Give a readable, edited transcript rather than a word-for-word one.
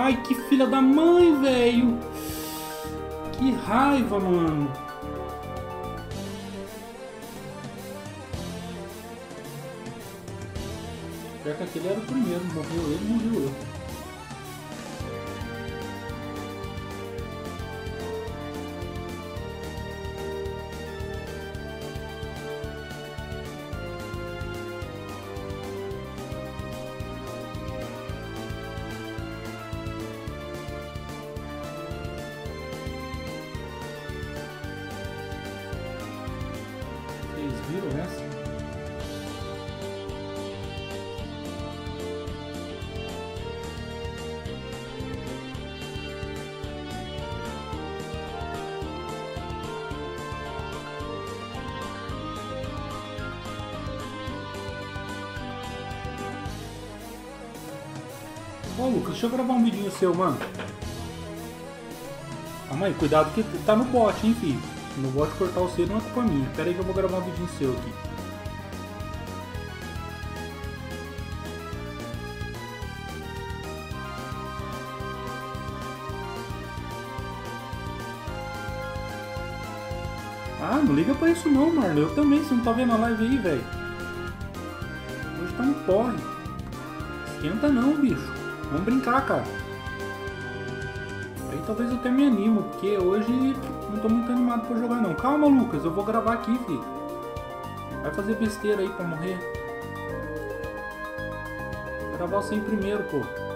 Ai, que filha da mãe, velho. Que raiva, mano. Pior que aquele era o primeiro. Morreu ele, morreu eu. Vocês viram essa? Ô Lucas, deixa eu gravar um vidinho seu, mano. Calma aí, cuidado que tá no bot, hein, filho. Se no bot cortar o seu não é culpa minha. Pera aí que eu vou gravar um vidinho seu aqui. Ah, não liga pra isso não, Marlon. Eu também, você não tá vendo a live aí, velho. Hoje tá um porre. Esquenta não, bicho. Vamos brincar, cara. Aí talvez eu até me animo, porque hoje não tô muito animado pra jogar não. Calma, Lucas, eu vou gravar aqui, filho. Vai fazer besteira aí pra morrer. Vou gravar você em primeiro, pô.